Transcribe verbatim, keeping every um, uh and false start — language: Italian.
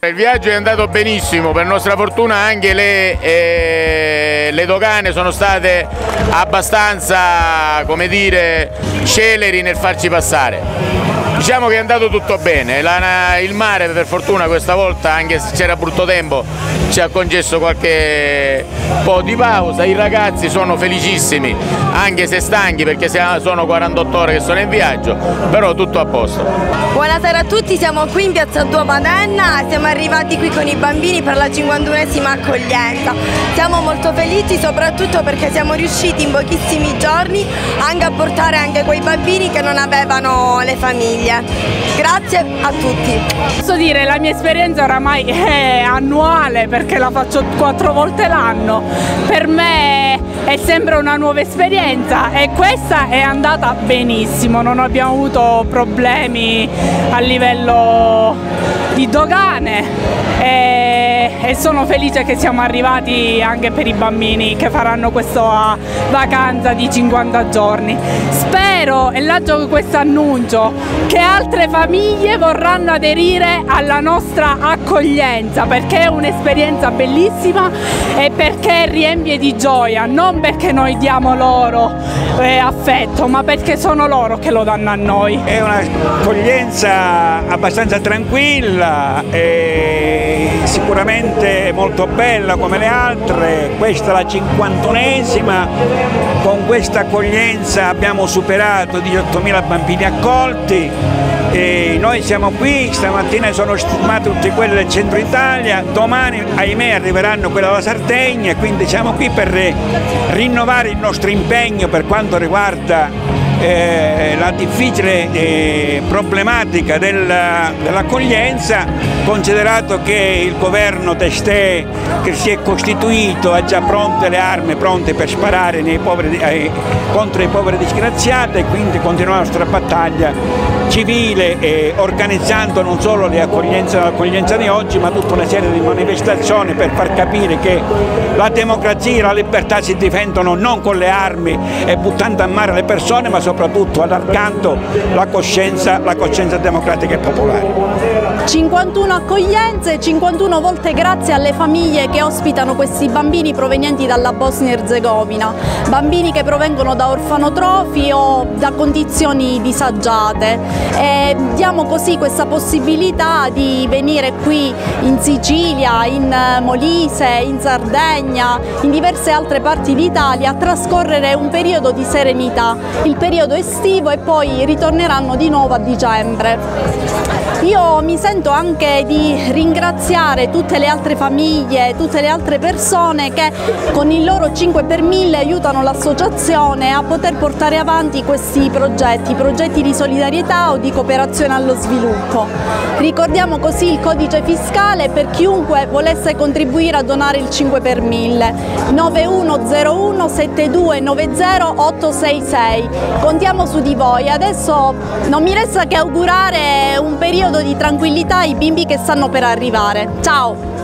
Il viaggio è andato benissimo, per nostra fortuna anche le, eh, le dogane sono state abbastanza, come dire, celeri nel farci passare. Diciamo che è andato tutto bene, La, il mare per fortuna questa volta, anche se c'era brutto tempo, ci ha concesso qualche po' di pausa. I ragazzi sono felicissimi, anche se stanchi perché sono quarantotto ore che sono in viaggio, però tutto a posto. Buonasera a tutti, siamo qui in piazza Tua Madenna, siamo arrivati qui con i bambini per la cinquantunesima accoglienza. Siamo molto felici soprattutto perché siamo riusciti in pochissimi giorni anche a portare anche quei bambini che non avevano le famiglie. Grazie a tutti. Posso dire, la mia esperienza oramai è annuale perché la faccio quattro volte l'anno. Per me è sempre una nuova esperienza e questa è andata benissimo, non abbiamo avuto problemi a livello di dogane e, e sono felice che siamo arrivati anche per i bambini che faranno questa vacanza di cinquanta giorni. Spero, e lancio questo annuncio, che altre famiglie vorranno aderire alla nostra accoglienza perché è un'esperienza bellissima e perché riempie di gioia, non perché noi diamo loro eh, affetto, ma perché sono loro che lo danno a noi. È un'accoglienza abbastanza tranquilla e sicuramente molto bella come le altre. Questa è la cinquantunesima, con questa accoglienza abbiamo superato diciottomila bambini accolti. E noi siamo qui, stamattina sono stimati tutti quelli del centro Italia, domani ahimè arriveranno quelli della Sardegna, quindi siamo qui per rinnovare il nostro impegno per quanto riguarda eh, la difficile eh, problematica dell'accoglienza, considerato che il governo testè che si è costituito ha già pronte le armi, pronte per sparare nei poveri, eh, contro i poveri disgraziati, e quindi continuiamo la nostra battaglia civile, eh, organizzando non solo l'accoglienza di oggi ma tutta una serie di manifestazioni per far capire che la democrazia e la libertà si difendono non con le armi e buttando a mare le persone, ma soprattutto allargando la coscienza, la coscienza democratica e popolare. cinquantuno accoglienze, cinquantuno volte grazie alle famiglie che ospitano questi bambini provenienti dalla Bosnia Erzegovina, bambini che provengono da orfanotrofi o da condizioni disagiate. E diamo così questa possibilità di venire qui in Sicilia, in Molise, in Sardegna, in diverse altre parti d'Italia a trascorrere un periodo di serenità, il periodo estivo, e poi ritorneranno di nuovo a dicembre. Io mi sento anche di ringraziare tutte le altre famiglie, tutte le altre persone che con il loro cinque per mille aiutano l'associazione a poter portare avanti questi progetti, progetti di solidarietà o di cooperazione allo sviluppo. Ricordiamo così il codice fiscale per chiunque volesse contribuire a donare il cinque per mille, nove uno zero uno sette due nove zero otto sei sei. Contiamo su di voi. Adesso non mi resta che augurare un periodo di tranquillità ai bimbi che stanno per arrivare. Ciao!